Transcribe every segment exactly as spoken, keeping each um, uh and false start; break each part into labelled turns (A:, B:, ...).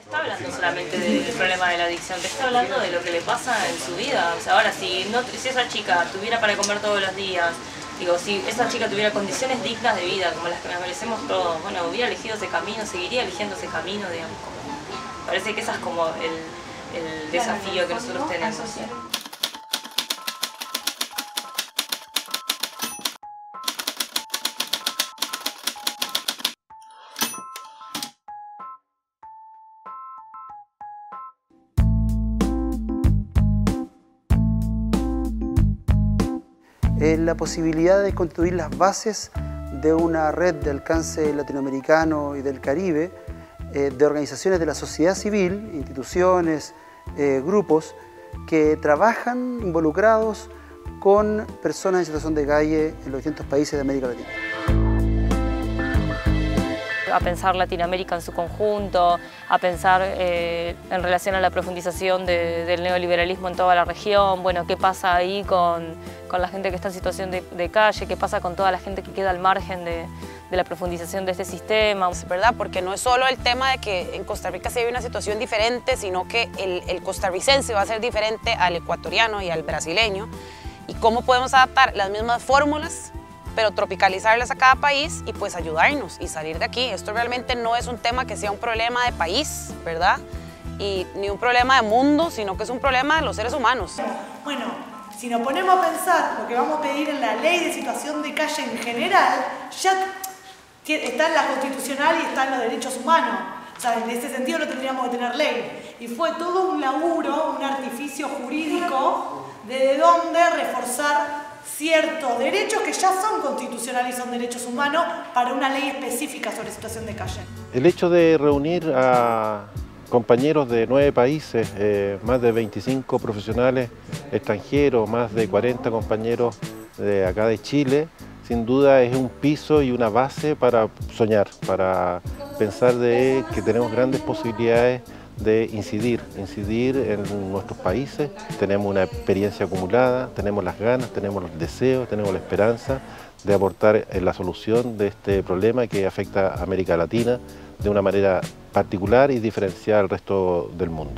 A: está hablando solamente del problema de la adicción, te está hablando de lo que le pasa en su vida. O sea, ahora, si, no, si esa chica tuviera para comer todos los días, digo, si esa chica tuviera condiciones dignas de vida, como las que nos merecemos todos, bueno, hubiera elegido ese camino, seguiría eligiendo ese camino, digamos. Como, parece que ese es como el, el desafío que nosotros tenemos.
B: Eh, la posibilidad de construir las bases de una red de alcance latinoamericano y del Caribe, eh, de organizaciones de la sociedad civil, instituciones, eh, grupos que trabajan involucrados con personas en situación de calle en los distintos países de América Latina.
A: A pensar Latinoamérica en su conjunto, a pensar eh, en relación a la profundización de, del neoliberalismo en toda la región, bueno, qué pasa ahí con, con la gente que está en situación de, de calle, qué pasa con toda la gente que queda al margen de, de la profundización de este sistema.
C: ¿Verdad? Porque no es solo el tema de que en Costa Rica se vive una situación diferente, sino que el, el costarricense va a ser diferente al ecuatoriano y al brasileño. Y cómo podemos adaptar las mismas fórmulas, pero tropicalizarlas a cada país y pues ayudarnos y salir de aquí. Esto realmente no es un tema que sea un problema de país, ¿verdad? Y ni un problema de mundo, sino que es un problema de los seres humanos.
D: Bueno, si nos ponemos a pensar lo que vamos a pedir en la ley de situación de calle en general, ya está en la constitucional y está en los derechos humanos. O sea, en ese sentido no tendríamos que tener ley. Y fue todo un laburo, un artificio jurídico de, de dónde reforzar ciertos derechos que ya son constitucionales y son derechos humanos para una ley específica sobre situación de calle.
E: El hecho de reunir a compañeros de nueve países, eh, más de veinticinco profesionales extranjeros, más de cuarenta compañeros de acá de Chile, sin duda es un piso y una base para soñar, para pensar de que tenemos grandes posibilidades de incidir, incidir en nuestros países. Tenemos una experiencia acumulada, tenemos las ganas, tenemos los deseos, tenemos la esperanza de aportar en la solución de este problema que afecta a América Latina de una manera particular y diferenciada al resto del mundo.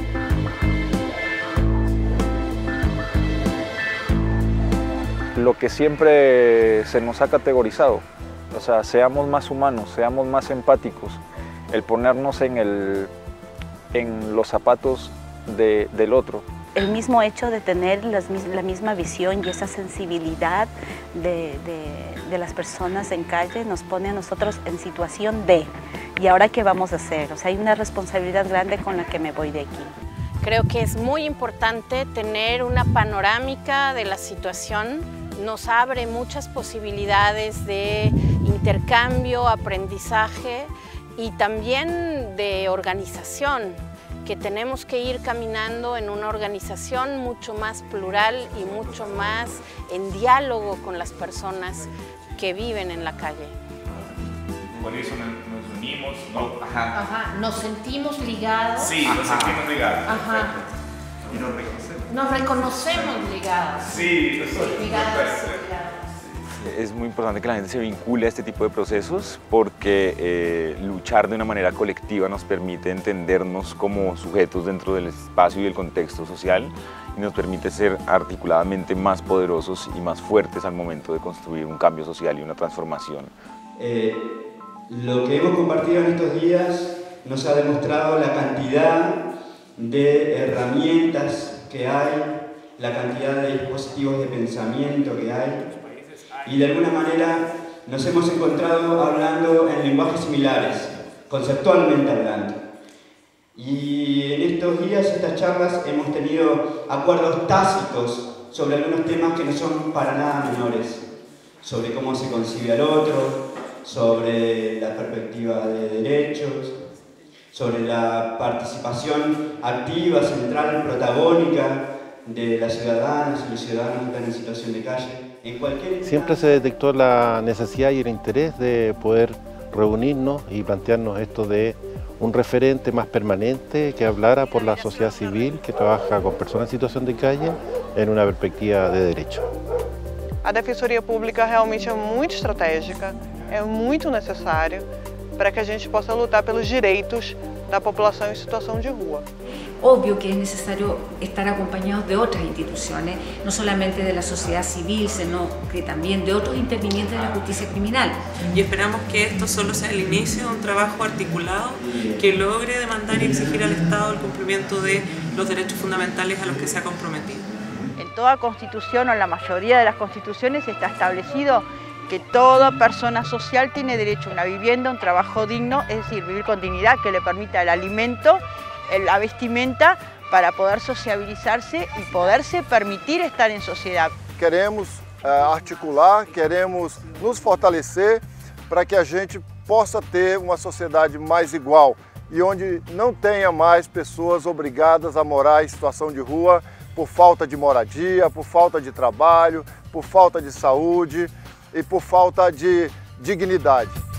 F: Lo que siempre se nos ha categorizado, o sea, seamos más humanos, seamos más empáticos, el ponernos en el en los zapatos de, del otro.
G: El mismo hecho de tener las, la misma visión y esa sensibilidad de, de, de las personas en calle nos pone a nosotros en situación de, ¿y ahora qué vamos a hacer? O sea, hay una responsabilidad grande con la que me voy de aquí.
H: Creo que es muy importante tener una panorámica de la situación. Nos abre muchas posibilidades de intercambio, aprendizaje y también de organización, que tenemos que ir caminando en una organización mucho más plural y mucho más en diálogo con las personas que viven en la calle.
I: Por eso nos unimos, ¿no? Ajá.
J: Ajá, nos sentimos ligados.
I: Sí, nos
J: Ajá.
I: sentimos ligados.
J: Ajá.
I: Y nos reconocemos.
J: Nos reconocemos ligados.
I: Sí, nosotros.
J: Ligados,
I: Perfecto.
J: ligados.
K: Es muy importante que la gente se vincule a este tipo de procesos porque eh, luchar de una manera colectiva nos permite entendernos como sujetos dentro del espacio y del contexto social y nos permite ser articuladamente más poderosos y más fuertes al momento de construir un cambio social y una transformación.
L: Eh, lo que hemos compartido en estos días nos ha demostrado la cantidad de herramientas que hay, la cantidad de dispositivos de pensamiento que hay. Y de alguna manera nos hemos encontrado hablando en lenguajes similares, conceptualmente hablando. Y en estos días, estas charlas, hemos tenido acuerdos tácitos sobre algunos temas que no son para nada menores, sobre cómo se concibe al otro, sobre la perspectiva de derechos, sobre la participación activa, central, protagónica de las ciudadanas y los ciudadanos que están en situación de calle. En cualquier...
E: Siempre se detectó la necesidad y el interés de poder reunirnos y plantearnos esto de un referente más permanente que hablara por la sociedad civil que trabaja con personas en situación de calle en una perspectiva de derecho.
M: A Defensoria Pública realmente é muito estratégica, é muito necessário para que a gente possa lutar pelos direitos da população em situação de rua.
N: Obvio que es necesario estar acompañados de otras instituciones, no solamente de la sociedad civil, sino que también de otros intervinientes de la justicia criminal.
O: Y esperamos que esto solo sea el inicio de un trabajo articulado que logre demandar y exigir al Estado el cumplimiento de los derechos fundamentales a los que se ha comprometido.
P: En toda constitución o en la mayoría de las constituciones está establecido que toda persona social tiene derecho a una vivienda, un trabajo digno, es decir, vivir con dignidad que le permita el alimento, la vestimenta para poder sociabilizarse y poderse permitir estar en sociedad.
Q: Queremos uh, articular, queremos nos fortalecer para que a gente possa ter uma sociedade mais igual e onde não tenha mais pessoas obrigadas a morar em situação de rua por falta de moradia, por falta de trabalho, por falta de saúde e por falta de dignidade.